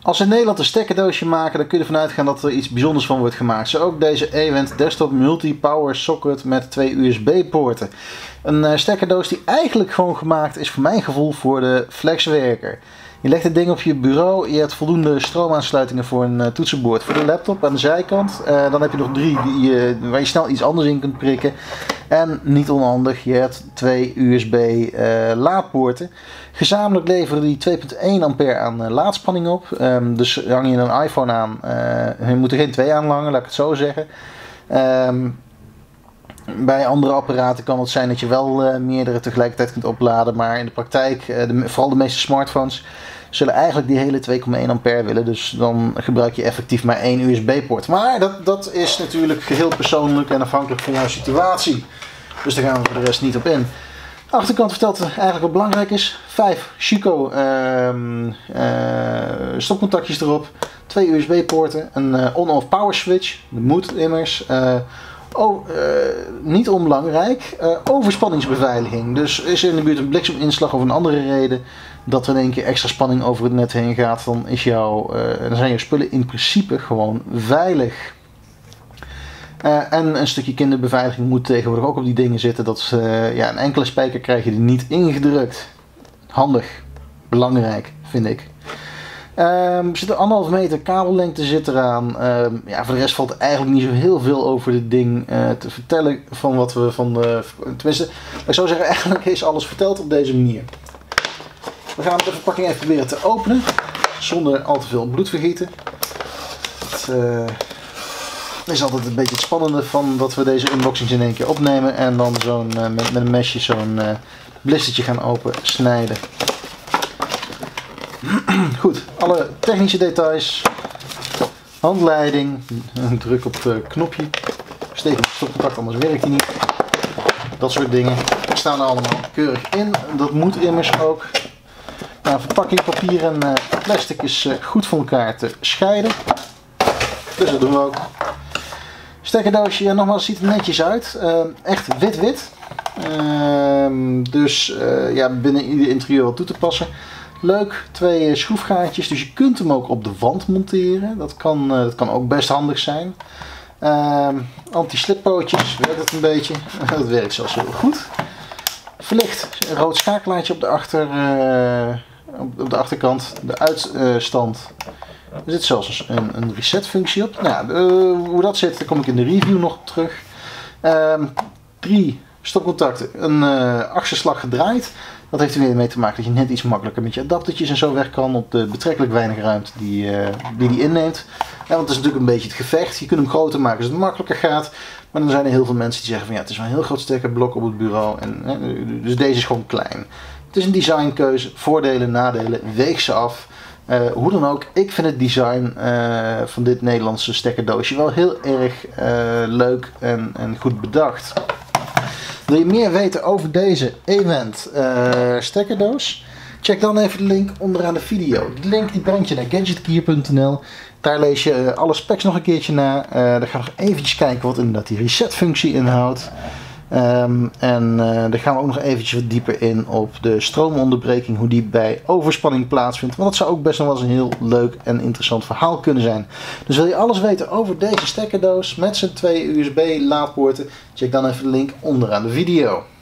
Als ze in Nederland een stekkerdoosje maken, dan kun je ervan uitgaan dat er iets bijzonders van wordt gemaakt. Zo ook deze Event Desktop Multi-Power Socket met 2 USB-poorten. Een stekkerdoos die eigenlijk gewoon gemaakt is voor mijn gevoel voor de flexwerker. Je legt het ding op je bureau, je hebt voldoende stroomaansluitingen voor een toetsenbord voor de laptop aan de zijkant. Dan heb je nog 3 waar je snel iets anders in kunt prikken. En niet onhandig, je hebt 2 USB laadpoorten. Gezamenlijk leveren die 2,1 ampère aan laadspanning op. Dus hang je een iPhone aan, je moet er geen 2 aan hangen, laat ik het zo zeggen. Bij andere apparaten kan het zijn dat je wel meerdere tegelijkertijd kunt opladen, maar in de praktijk, vooral de meeste smartphones, zullen eigenlijk die hele 2,1 ampère willen. Dus dan gebruik je effectief maar 1 USB-poort. Maar dat is natuurlijk geheel persoonlijk en afhankelijk van jouw situatie. Dus daar gaan we voor de rest niet op in. De achterkant vertelt eigenlijk wat belangrijk is. 5 Chico stopcontactjes erop. 2 USB-poorten. Een on-off power switch. Dat moet immers. Niet onbelangrijk, overspanningsbeveiliging. Dus is er in de buurt een blikseminslag of een andere reden dat er in één keer extra spanning over het net heen gaat, dan zijn je spullen in principe gewoon veilig. En een stukje kinderbeveiliging moet tegenwoordig ook op die dingen zitten. Een enkele spijker krijg je er niet ingedrukt. Handig, belangrijk vind ik. Er zit een 1,5 meter kabellengte zit eraan. Voor de rest valt eigenlijk niet zo heel veel over dit ding te vertellen van wat we tenminste, ik zou zeggen, eigenlijk is alles verteld op deze manier. We gaan de verpakking even proberen te openen, zonder al te veel bloed vergieten. Het is altijd een beetje het spannende van dat we deze unboxings in één keer opnemen en dan met een mesje zo'n blistertje gaan open snijden. Goed, alle technische details, handleiding, een druk op knopje, steek op het stopcontact, anders werkt hij niet. Dat soort dingen staan er allemaal keurig in. Dat moet immers ook. Nou, verpakking, papier en plastic is goed van elkaar te scheiden. Dus dat doen we ook. Stekkerdoosje, nogmaals, ziet er netjes uit. Echt wit-wit. Binnen ieder interieur wat toe te passen. Leuk, 2 schroefgaatjes, dus je kunt hem ook op de wand monteren. Dat kan ook best handig zijn. Anti-slippootjes, werkt het een beetje. Dat werkt zelfs heel goed. Verlicht, een rood schakelaartje op de achterkant. De uitstand. Er zit zelfs een reset functie op. Nou, hoe dat zit, daar kom ik in de review nog op terug. 3 stopcontacten, een achterslag gedraaid. Dat heeft er weer mee te maken dat je net iets makkelijker met je adaptertjes en zo weg kan op de betrekkelijk weinig ruimte die inneemt. Want het is natuurlijk een beetje het gevecht. Je kunt hem groter maken zodat het makkelijker gaat. Maar dan zijn er heel veel mensen die zeggen van ja, het is wel een heel groot stekkerblok op het bureau. Dus deze is gewoon klein. Het is een designkeuze, voordelen, nadelen, weeg ze af. Hoe dan ook, ik vind het design van dit Nederlandse stekkerdoosje wel heel erg leuk en goed bedacht. Wil je meer weten over deze Event stekkerdoos? Check dan even de link onderaan de video. De link die brengt je naar gadgetgear.nl. Daar lees je alle specs nog een keertje na. Daar ga je nog eventjes kijken wat inderdaad die reset functie inhoudt. Daar gaan we ook nog eventjes wat dieper in op de stroomonderbreking, hoe die bij overspanning plaatsvindt. Want dat zou ook best nog wel eens een heel leuk en interessant verhaal kunnen zijn. Dus wil je alles weten over deze stekkerdoos met zijn 2 USB laadpoorten, check dan even de link onderaan de video.